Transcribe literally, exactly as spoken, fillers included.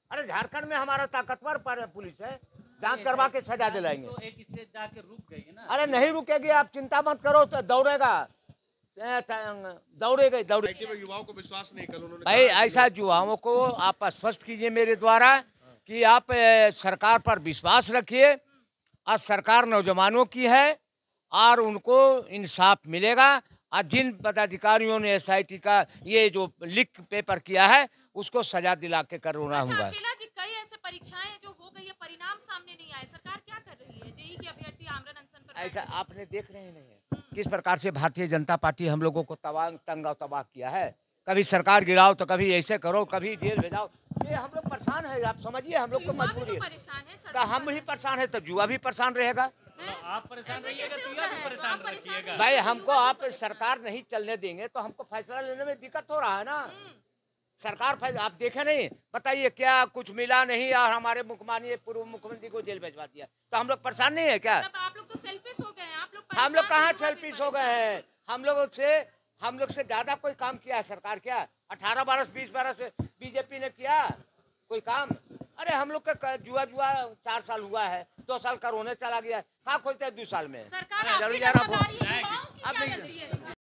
अरे झारखंड में हमारा ताकतवर पर पुलिस है, जांच करवा के सजा दिलाएंगे। तो एक स्टेज जाके रुक गई है ना। अरे नहीं रुकेगी, आप चिंता मत करो, तो दौड़ेगा दौड़ेगा दौड़ेगा। युवाओं को विश्वास नहीं, कल उन्होंने भाई ऐसा युवाओं को आप स्पष्ट कीजिए मेरे द्वारा कि आप ए, सरकार पर विश्वास रखिए। आज सरकार नौजवानों की है और उनको इंसाफ मिलेगा। और जिन पदाधिकारियों ने एस आई टी का ये जो लीक पेपर किया है उसको सजा दिला के करना अच्छा, होगा। अकेला जी, कई ऐसे परीक्षाएं जो हो गई है, परिणाम सामने नहीं आए, सरकार क्या कर रही है? जेई के अभ्यर्थी आमरण अनशन पर ऐसा बैठे हैं। आपने देख रहे नहीं है किस प्रकार से भारतीय जनता पार्टी हम लोगों को तबाह तंग और तबाह किया है। कभी सरकार गिराओ तो कभी ऐसे करो, कभी जेल भेजाओ। ये हम लोग परेशान है, आप समझिए, हम लोग को युवा भी मजबूरी तो है। परेशान है, तो सड़कों हम पर ही है। परेशान है तो युवा भी परेशान रहेगा। हैं? आप परेशान ऐसे रहिएगा कैसे तो होता युवा भी है? तो परेशान आप परेशान रखिएगा। रहिए, भाई युवा हमको भी आप परेशान। सरकार नहीं चलने देंगे तो हमको फैसला लेने में दिक्कत हो रहा है ना। सरकार फैसला आप देखे नहीं, बताइए क्या कुछ मिला नहीं और हमारे मुख्यमंत्री पूर्व मुख्यमंत्री को जेल भिजवा दिया, तो हम लोग परेशान नहीं है क्या? तब आप लोग तो सेल्फिश हो गए हैं, आप लोग हम लोग परेशान कहाँ हैं, युवा भी सेल्फिश हो गए परेशान हैं? हम लोगों से हम लोग से ज्यादा कोई काम किया है सरकार क्या? अठारह बरस बीस बरस बीजेपी ने किया कोई काम? अरे हम लोग का जुआ जुआ चार साल हुआ है, दो साल कोरोना चला गया, कहाँ खोजते हैं दो साल में? सरकार अरे आपकी जरूरी है ना डगमगा रही है, वो- युवाओं की अब क्या नहीं- गलती है इसमें?